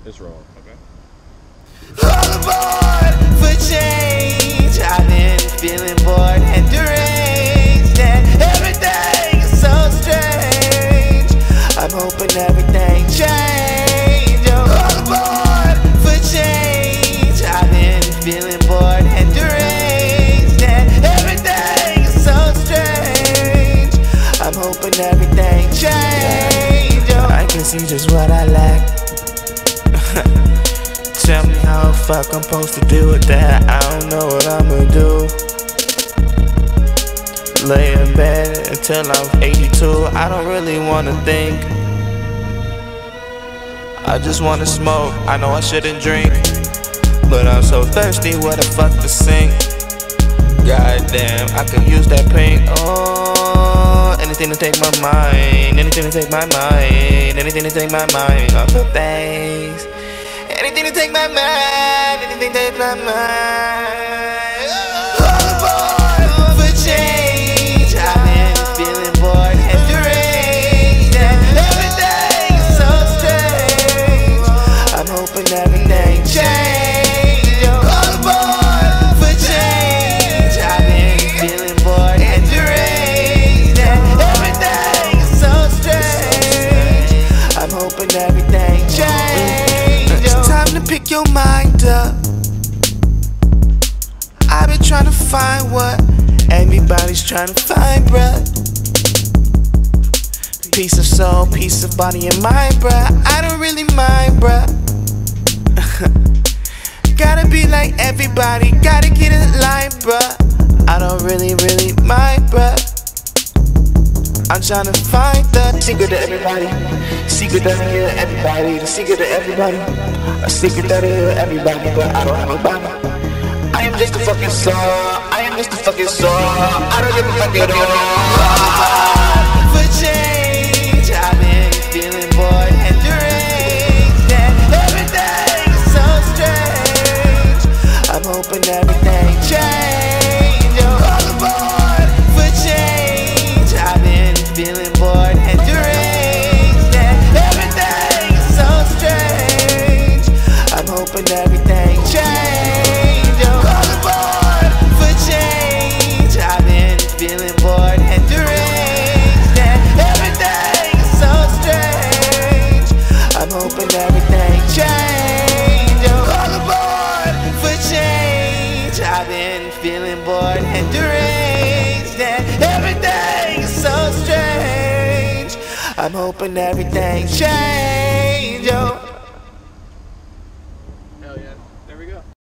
It's wrong. Okay. All aboard for change. I've been feeling bored and deranged, and everything is so strange. I'm hoping everything change. All aboard for change. I've been feeling bored and deranged, and everything is so strange. I'm hoping everything change. I can see just what I lack. Tell me how the fuck I'm supposed to deal with that. I don't know what I'ma do. Lay in bed until I'm 82. I don't really wanna think. I just wanna smoke. I know I shouldn't drink, but I'm so thirsty, where the fuck to sink? Goddamn, I could use that pink. Oh, anything to take my mind. Anything to take my mind. Anything to take my mind off of things. Anything to take my mind, anything to take my mind. All aboard for change. I've been feeling bored and deranged, and everything is so strange. I'm hoping everything change. All aboard for change. I've been feeling bored and deranged, and everything is so strange. I'm hoping everything change. Time to pick your mind up. I've been trying to find what everybody's trying to find, bruh. Peace of soul, peace of body and mind, bruh. I don't really mind, bruh. Gotta be like everybody, gotta get in line, bruh. I don't really mind, bruh. I'm trying to find the secret to everybody. Secret doesn't heal everybody. The secret to everybody. A secret that'll heal everybody, but I don't have a body. I am just a fucking soul. I am just a fucking soul. I don't give a fuck at all. For change, I've been feeling bored and deranged, and everything is so strange. I'm hoping everything change. All aboard for change. I've been feeling bored and deranged, and everything is so strange. I'm hoping everything change. All aboard for change. I've been feeling bored and deranged, and everything is so strange. I'm hoping everything change. All aboard for change. I've been feeling bored and deranged, and everything is so strange. I'm hoping everything change.